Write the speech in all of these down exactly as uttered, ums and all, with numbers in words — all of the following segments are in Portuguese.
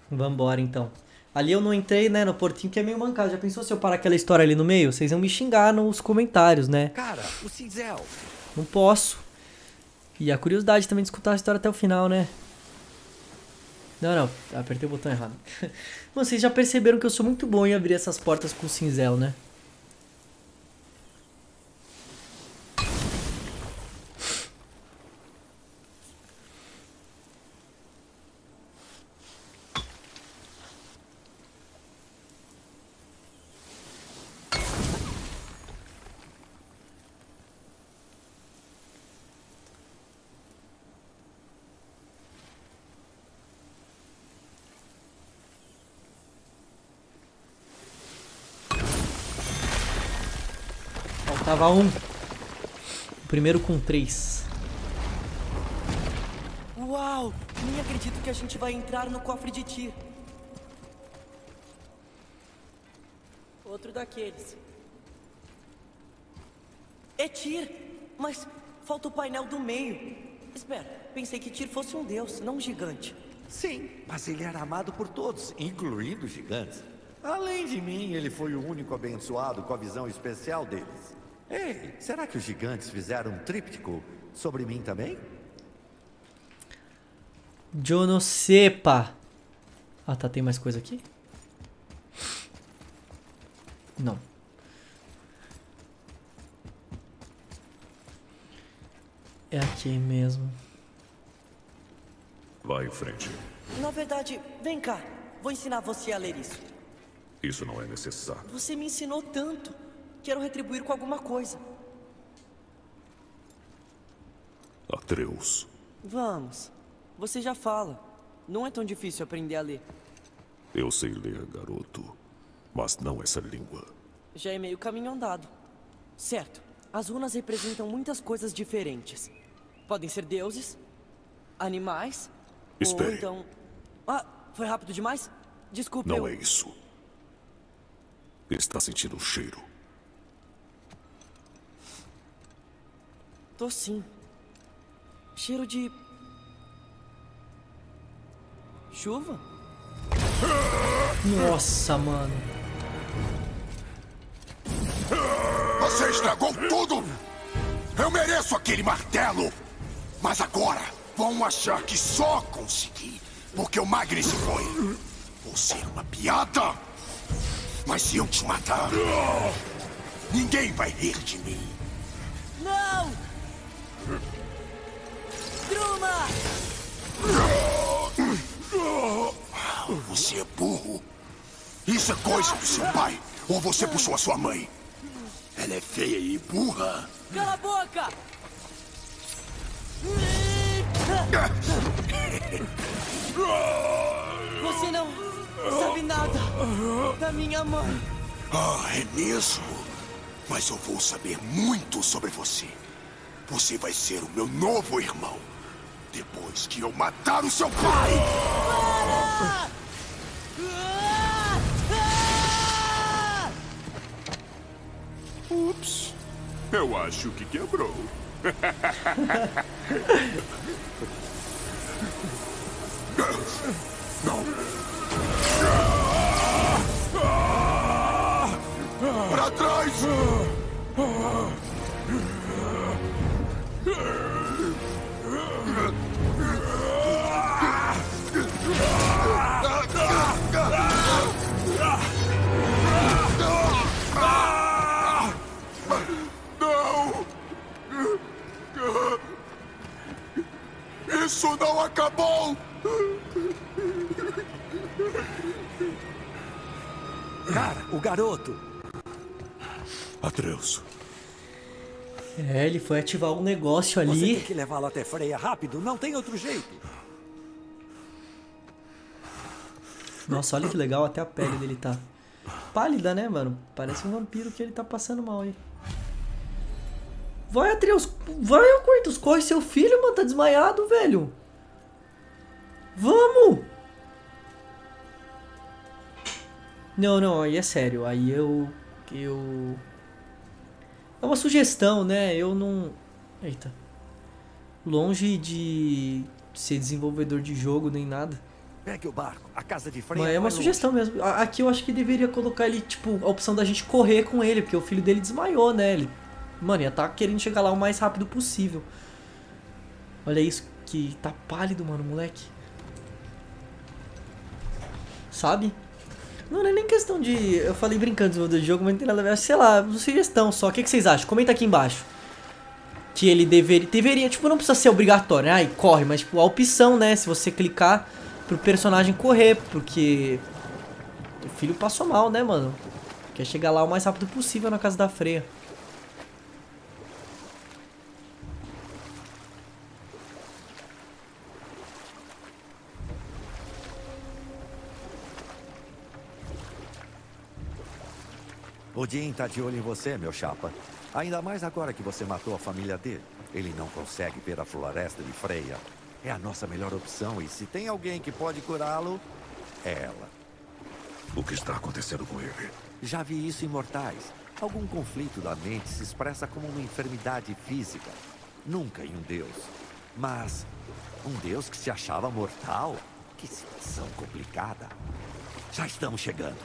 Vambora, então. Ali eu não entrei, né, no portinho, que é meio mancado. Já pensou se eu parar aquela história ali no meio? Vocês iam me xingar nos comentários, né? Cara, o cinzel. Não posso. E a curiosidade também de escutar a história até o final, né? Não, não. Apertei o botão errado. Vocês já perceberam que eu sou muito bom em abrir essas portas com o cinzel, né? Faltava um. O primeiro com três. Uau! Nem acredito que a gente vai entrar no cofre de Tyr. Outro daqueles. É Tyr! Mas falta o painel do meio. Espera, pensei que Tyr fosse um deus, não um gigante. Sim, mas ele era amado por todos, incluindo os gigantes. Além de mim, ele foi o único abençoado com a visão especial deles. Ei, será que os gigantes fizeram um tríptico sobre mim também? Eu não sepa. Ah, tá. Tem mais coisa aqui? Não. É aqui mesmo. Vá em frente. Na verdade, vem cá. Vou ensinar você a ler isso. Isso não é necessário. Você me ensinou tanto. Quero retribuir com alguma coisa. Atreus. Vamos. Você já fala. Não é tão difícil aprender a ler. Eu sei ler, garoto. Mas não essa língua. Já é meio caminho andado. Certo. As runas representam muitas coisas diferentes. Podem ser deuses, animais, Espere. ou então... Ah, foi rápido demais? Desculpe, Não eu... é isso. Está sentindo o cheiro? Tô sim. Cheiro de... chuva? Nossa, mano. Você estragou tudo! Eu mereço aquele martelo! Mas agora vão achar que só consegui porque o Magni se foi. Você é uma piada! Mas se eu te matar, ninguém vai rir de mim. Não! Gruma! Você é burro. Isso é coisa do seu pai. Ou você puxou a sua mãe. Ela é feia e burra. Cala a boca! Você não sabe nada da minha mãe. Ah, é mesmo? Mas eu vou saber muito sobre você. Você vai ser o meu novo irmão. Depois que eu matar o seu pai! Para! Ups. Eu acho que quebrou. Não. Para trás! Não! Isso não acabou! Cara, o garoto. Atreus. É, ele foi ativar um negócio Você ali. tem que levá-lo até Freya rápido, não tem outro jeito. Nossa, olha que legal, até a pele dele tá pálida, né, mano? Parece um vampiro que ele tá passando mal aí. Vai, Atreus. Vai, Kratos. Corre seu filho, mano. Tá desmaiado, velho. Vamos. Não, não. Aí é sério. Aí eu... Eu... É uma sugestão, né? Eu não... Eita. Longe de ser desenvolvedor de jogo nem nada. Pegue o barco. A casa de Freya Mas é uma sugestão mesmo. A- Aqui eu acho que deveria colocar ele, tipo, a opção da gente correr com ele, porque o filho dele desmaiou, né? Ele, mano, ia tá querendo chegar lá o mais rápido possível. Olha isso, que tá pálido, mano, moleque. Sabe? Não, não é nem questão de... Eu falei brincando do jogo, mas não tem nada a ver. Sei lá, uma sugestão só. O que, que vocês acham? Comenta aqui embaixo. Que ele deveria... Deveria, tipo, não precisa ser obrigatório, né? Ai, corre, mas, tipo, a opção, né? Se você clicar pro personagem correr, porque... O filho passou mal, né, mano? Quer chegar lá o mais rápido possível na casa da Freya. Odin tá de olho em você, meu chapa. Ainda mais agora que você matou a família dele. Ele não consegue ver a floresta de Freya. É a nossa melhor opção e se tem alguém que pode curá-lo, é ela. O que está acontecendo com ele? Já vi isso em Mortais. Algum conflito da mente se expressa como uma enfermidade física. Nunca em um deus. Mas um deus que se achava mortal? Que situação complicada. Já estamos chegando.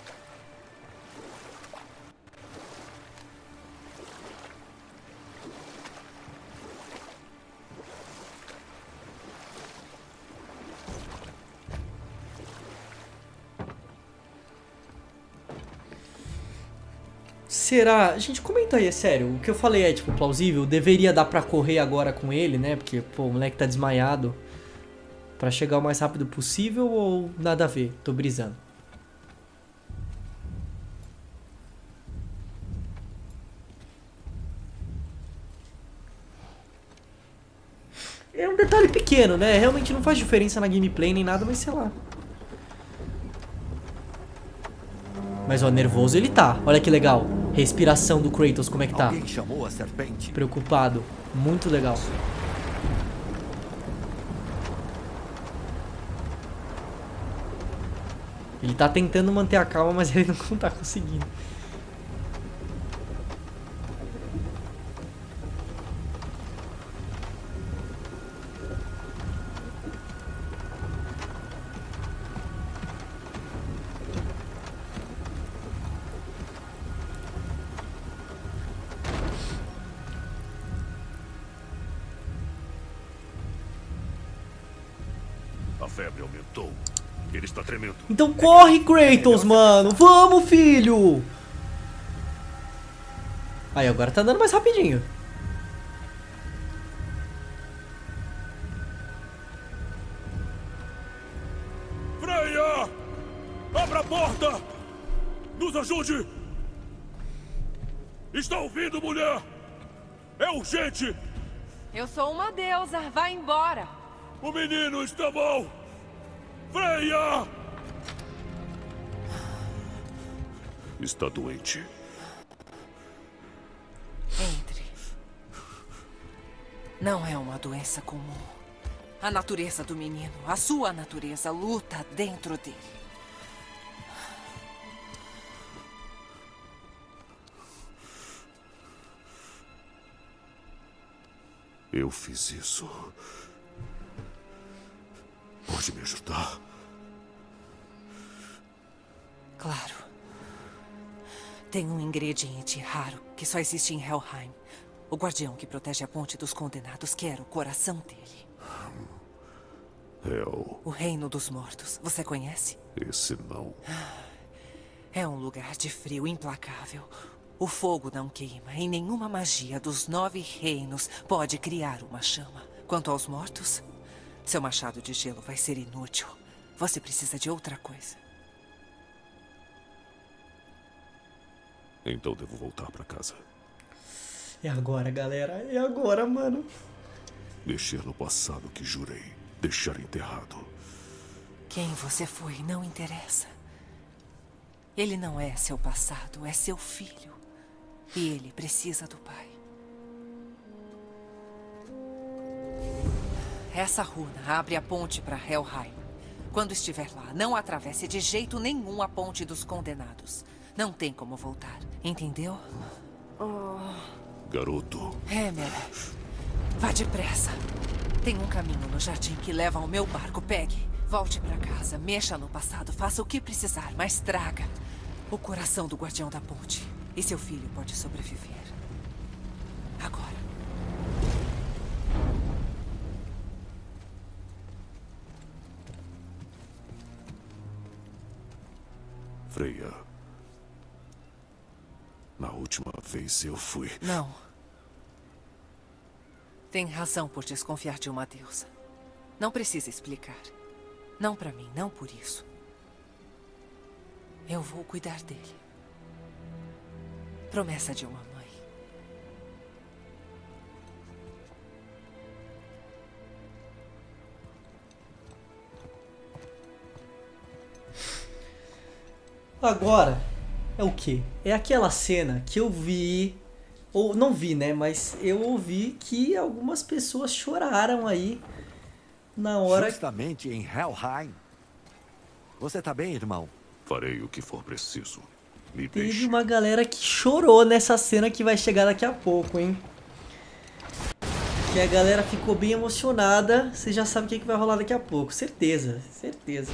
Será? Gente, comenta aí, é sério. O que eu falei é, tipo, plausível? Deveria dar pra correr agora com ele, né? Porque, pô, o moleque tá desmaiado. Pra chegar o mais rápido possível ou nada a ver? Tô brisando. É um detalhe pequeno, né? Realmente não faz diferença na gameplay nem nada, mas sei lá. Mas, ó, nervoso ele tá. Olha que legal. Respiração do Kratos, como é que tá? Alguém chamou a serpente? Preocupado. Muito legal. Ele tá tentando manter a calma, mas ele não tá conseguindo. A febre aumentou. Ele está tremendo. Então corre, Kratos, mano. Vamos, filho. Aí, agora tá andando mais rapidinho. Freya! Abra a porta! Nos ajude! Está ouvindo, mulher? É urgente! Eu sou uma deusa, vá embora. O menino está mal! Freya! Está doente. Entre. Não é uma doença comum. A natureza do menino, a sua natureza, luta dentro dele. Eu fiz isso. Pode me ajudar? Claro. Tem um ingrediente raro que só existe em Helheim. O guardião que protege a ponte dos condenados quer o coração dele. Hel. O reino dos mortos. Você conhece? Esse não. É um lugar de frio implacável. O fogo não queima e nenhuma magia dos nove reinos pode criar uma chama. Quanto aos mortos, seu machado de gelo vai ser inútil. Você precisa de outra coisa. Então devo voltar para casa. É agora, galera. É agora, mano. Mexer no passado que jurei deixar enterrado. Quem você foi não interessa. Ele não é seu passado, é seu filho. E ele precisa do pai. Essa runa abre a ponte para Helheim. Quando estiver lá, não atravesse de jeito nenhum a ponte dos condenados. Não tem como voltar, entendeu? Oh. Garoto. Hemer, vá depressa. Tem um caminho no jardim que leva ao meu barco. Pegue. Volte pra casa, mexa no passado, faça o que precisar, mas traga o coração do Guardião da Ponte. E seu filho pode sobreviver. Agora. Freya. Na última vez eu fui... Não. Tem razão por desconfiar de uma deusa. Não precisa explicar. Não pra mim, não por isso. Eu vou cuidar dele. Promessa de uma mãe. Agora é o quê? É aquela cena que eu vi, ou não vi, né? Mas eu ouvi que algumas pessoas choraram aí na hora. Justamente em Helheim. Você tá bem, irmão? Farei o que for preciso. Me Teve deixe. uma galera que chorou nessa cena que vai chegar daqui a pouco, hein? Que a galera ficou bem emocionada. Você já sabe o que que vai rolar daqui a pouco. Certeza, certeza.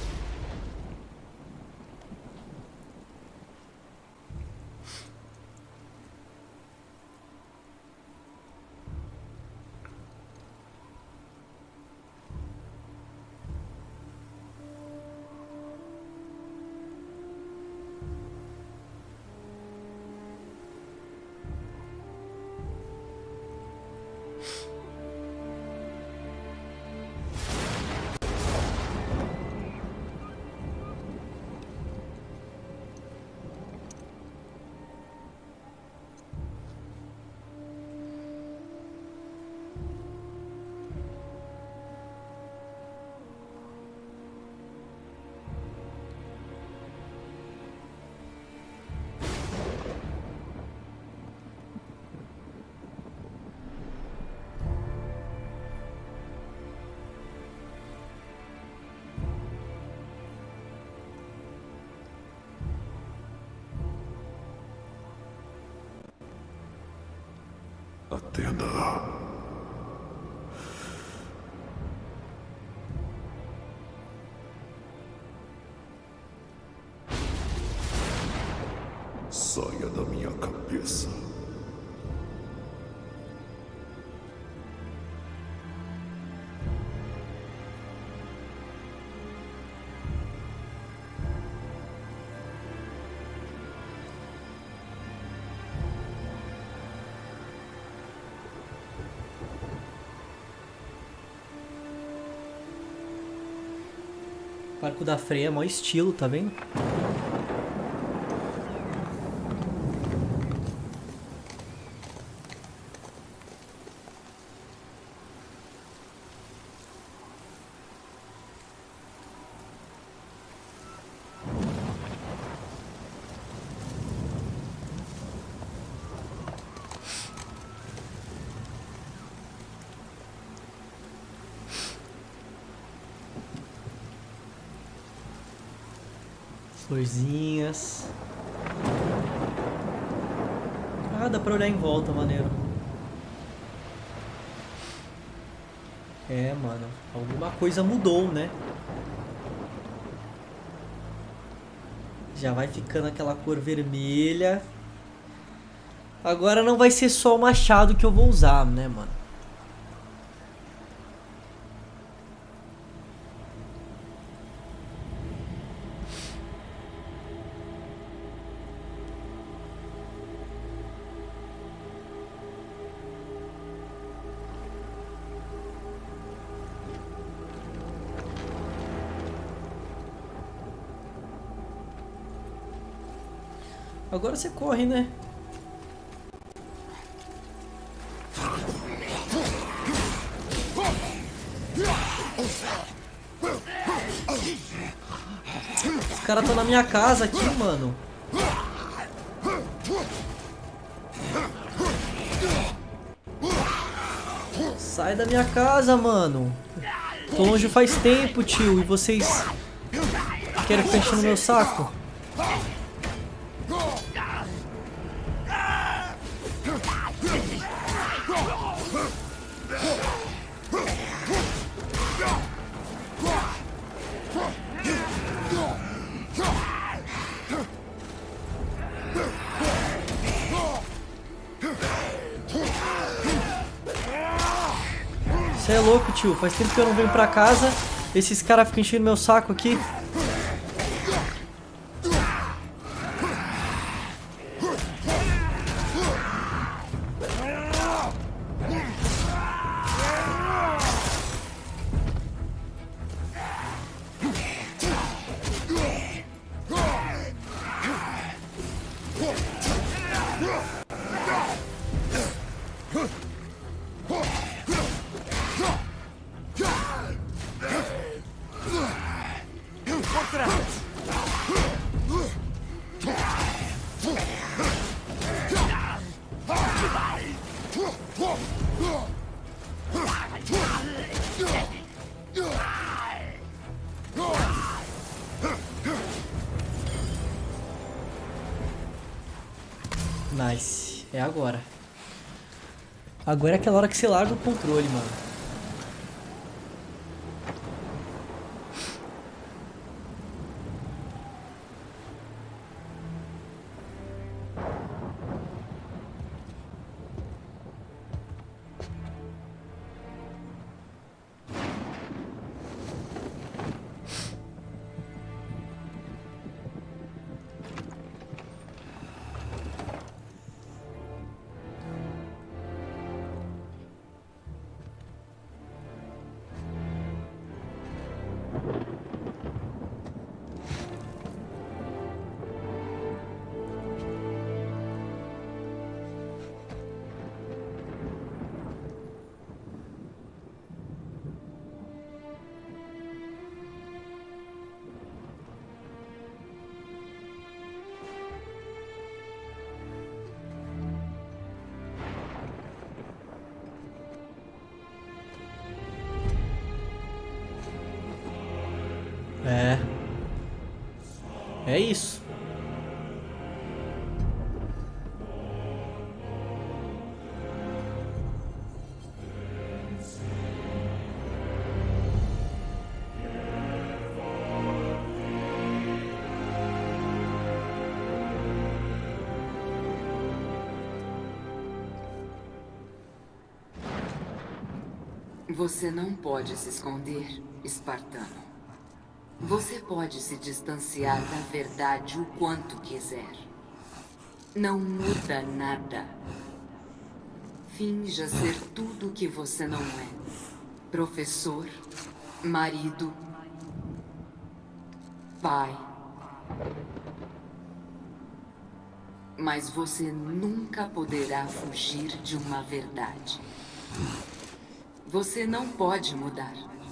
Atena. Saia da minha cabeça. O barco da Freya é mó estilo, tá vendo? Florzinhas. Ah, dá pra olhar em volta, maneiro. É, mano. Alguma coisa mudou, né? Já vai ficando aquela cor vermelha. Agora não vai ser só o machado que eu vou usar, né, mano? Agora você corre, né? Os caras estão na minha casa aqui, mano. Sai da minha casa, mano. Tô longe faz tempo, tio. E vocês querem ficar enchendo meu saco? é louco, tio. Faz tempo que eu não venho pra casa. Esses caras ficam enchendo meu saco aqui. Nice. É agora. Agora é aquela hora que você larga o controle, mano. É. É isso. Você não pode se esconder, espartano. Você pode se distanciar da verdade o quanto quiser. Não muda nada. Finja ser tudo o que você não é. Professor, marido, pai. Mas você nunca poderá fugir de uma verdade. Você não pode mudar.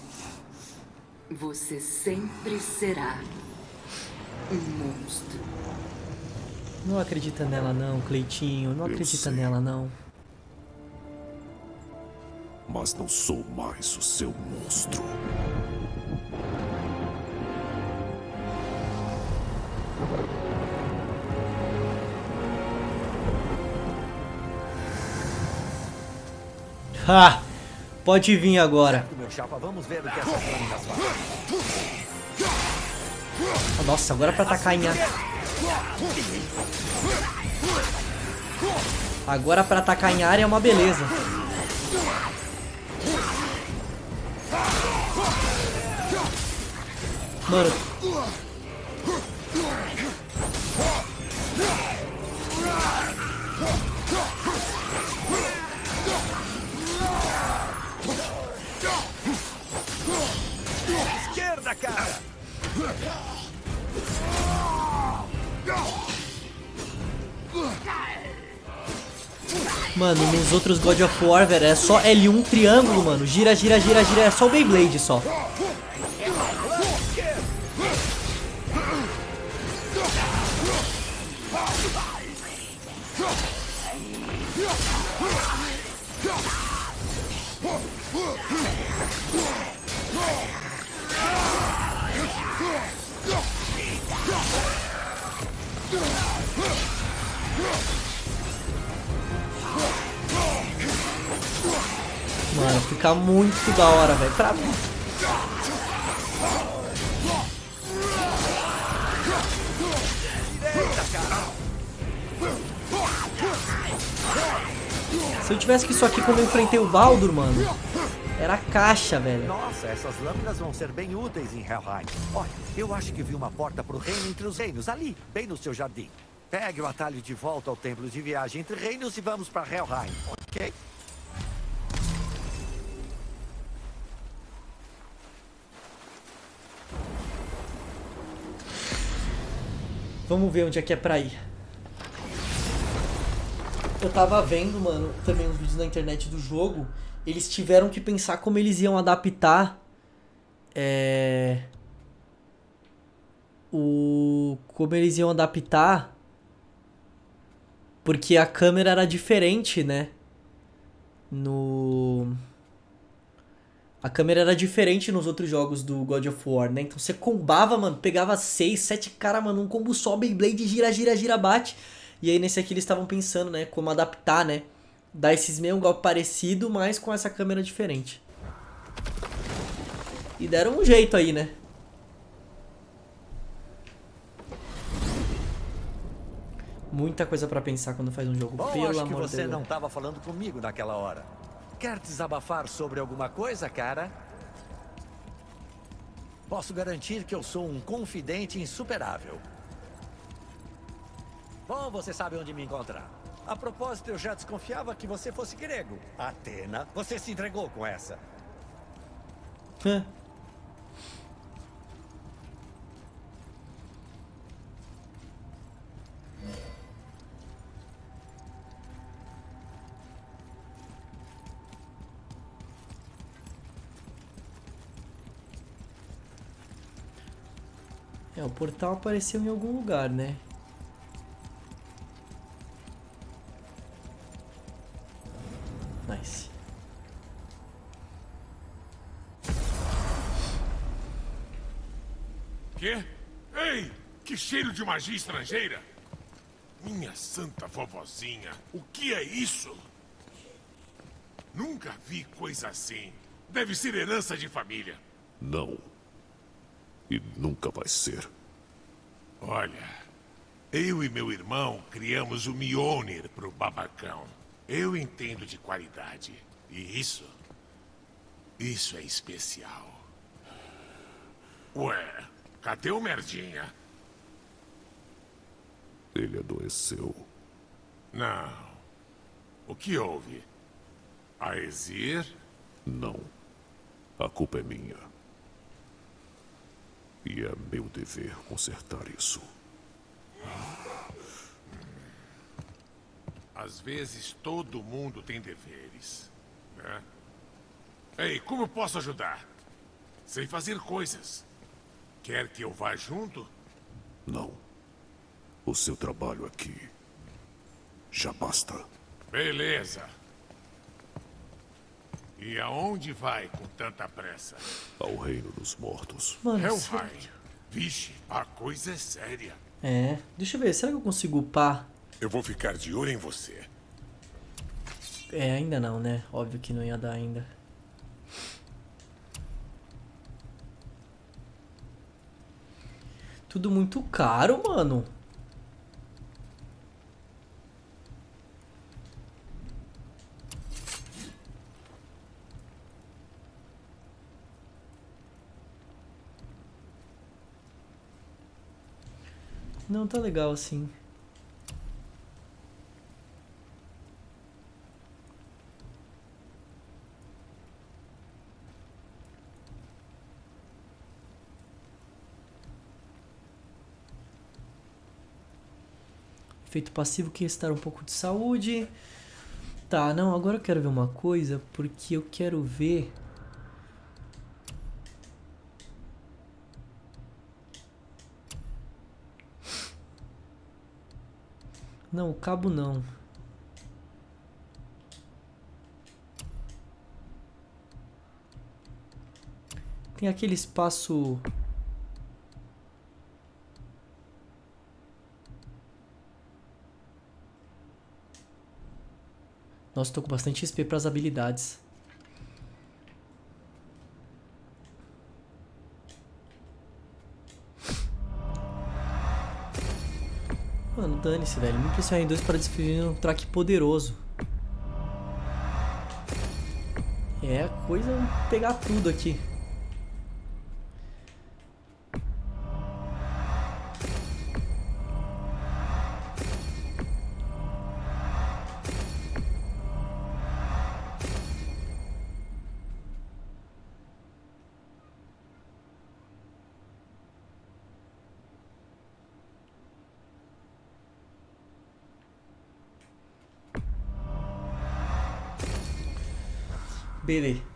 Você sempre será um monstro. Não acredita nela não, Cleitinho. Não Eu acredita sei. nela não. Mas não sou mais o seu monstro. Ha! Pode vir agora. Meu chapa, vamos ver o que essas lâminas fazem. Nossa, agora pra atacar em área. Agora pra atacar em área é uma beleza. Mano. Esquerda, cara! Mano, nos outros God of War, velho, é só L um triângulo, mano. Gira, gira, gira, gira. É só o Beyblade só. Mano, fica muito da hora, velho. Pra... Se eu tivesse que isso aqui quando eu enfrentei o Baldur, mano, Era a caixa, velho. Nossa, essas lâminas vão ser bem úteis em Helheim. Olha, eu acho que vi uma porta pro reino entre os reinos, ali, bem no seu jardim. Pegue o atalho de volta ao templo de viagem entre reinos e vamos para Helheim, ok? Vamos ver onde é que é pra ir. Eu tava vendo, mano, também uns vídeos na internet do jogo. Eles tiveram que pensar como eles iam adaptar é, o como eles iam adaptar, porque a câmera era diferente, né? No a câmera era diferente nos outros jogos do God of War, né? Então você combava, mano, pegava seis, sete caras, mano, um combo só, Beyblade, gira, gira, gira, bate. E aí nesse aqui eles estavam pensando, né, como adaptar, né? Dar esses mesmo golpe parecido, mas com essa câmera diferente. E deram um jeito aí, né? Muita coisa pra pensar quando faz um jogo, Bom, pelo acho amor que de Deus. você não estava falando comigo naquela hora. Quer desabafar sobre alguma coisa, cara? Posso garantir que eu sou um confidente insuperável. Bom, você sabe onde me encontrar. A propósito, eu já desconfiava que você fosse grego. Atena, você se entregou com essa. Hã? É, o portal apareceu em algum lugar, né? Nice. Quê? Ei! Que cheiro de magia estrangeira! Minha santa vovozinha, o que é isso? Nunca vi coisa assim. Deve ser herança de família. Não. E nunca vai ser. Olha, eu e meu irmão criamos o Mjolnir pro babacão. Eu entendo de qualidade. E isso... Isso é especial. Ué, cadê o merdinha? Ele adoeceu. Não. O que houve? Aesir? Não. A culpa é minha. E é meu dever consertar isso. Às vezes todo mundo tem deveres, né? Ei, como eu posso ajudar? Sei fazer coisas. Quer que eu vá junto? Não. O seu trabalho aqui já basta. Beleza. E aonde vai com tanta pressa? Ao reino dos mortos. Mano, Helheim. sério? Vixe, a coisa é séria. É, deixa eu ver, será que eu consigo upar? Eu vou ficar de olho em você. É, ainda não, né? Óbvio que não ia dar ainda. Tudo muito caro, mano. Não tá legal assim. Efeito passivo que restar um pouco de saúde. Tá, não, agora eu quero ver uma coisa, porque eu quero ver... Não, o cabo não. Tem aquele espaço... Nossa, tô com bastante X P para as habilidades. Mano, dane-se, velho. Me impressionar em dois para desferir um track poderoso. É coisa pegar tudo aqui. Beleza.